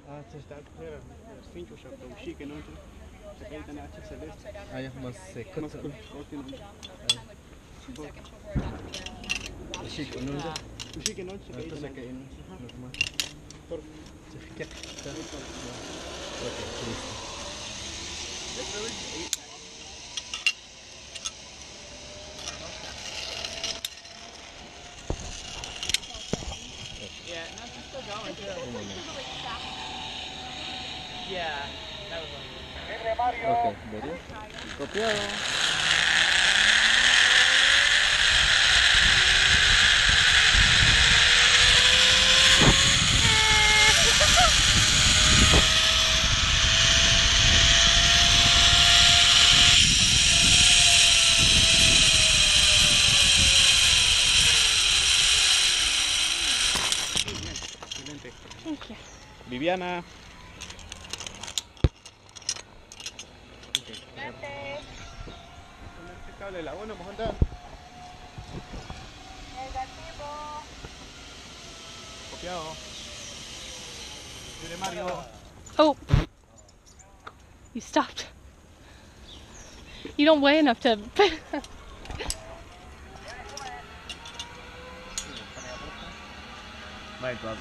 se está svinčil še v šike noče. Čakaj, da neče se list. Ah ja, mas Mas koti noče. Chic ununda. V šike noče. To se kain. Normal. Se fica. Okay, listo. Yeah, no, she's still going too. Yeah, that was one. Okay, ready? Copiado. Thank you. Viviana. Ponerte cable de la buena, pues anda. Negativo. Copiado. Libre Mario. Oh. You stopped. You don't weigh enough to... My gloves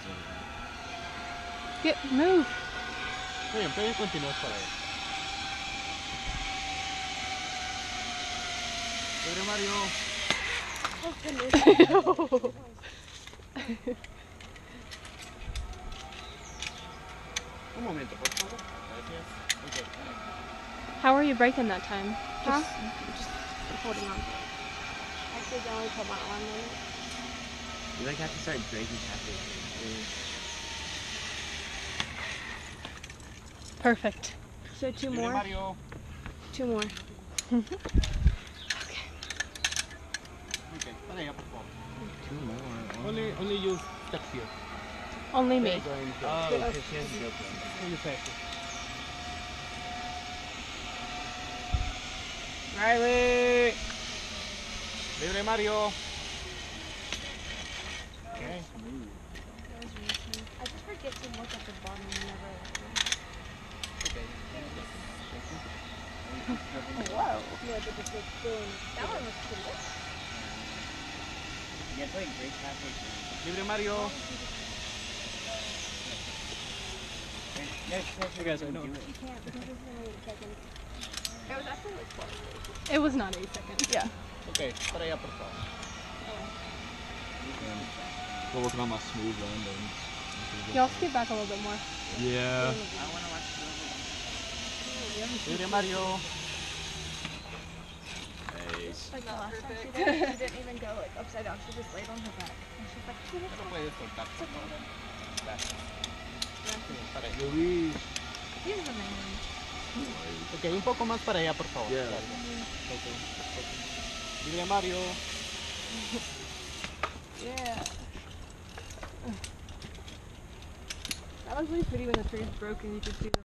Move. Muy bien, pero continúas para ahí. Libre Mario. Un momento, por favor. Gracias. Okay. How are you breaking that time? Just holding on. Actually, they only put about 1 minute. You like have to start breaking halfway. Perfect. So 2 Libre more. Mario. 2 more. Okay, para allá, por favor. 2 more. Only use step here. Only me. Oh, because she has to go for Only faster. Riley! Libre Mario. Okay. I just forget to look at the bottom whenever I look. Whoa. Yeah, but just like doing that one was pretty good. You have to like break halfway through. Libre Mario. You guys, I know. You can't because it's only 8 seconds. It was actually like 12. It was not 8 seconds. Yeah. Okay, para allá, por favor. We're working on my smooth landing. Y'all skip back a little bit more. Yeah. I want to watch the Libre Mario. Nice. Like the last time she did, she didn't even go like upside down. She just laid on her back. And she's like, "Shit, it's No puedes soltar. Gracias. Para allá. Luis. He's the man." Ok, un poco más para allá, por favor. Yeah. Gracias. Ok. Libre Mario. Yeah. That was really pretty when the tree is broken. You could see the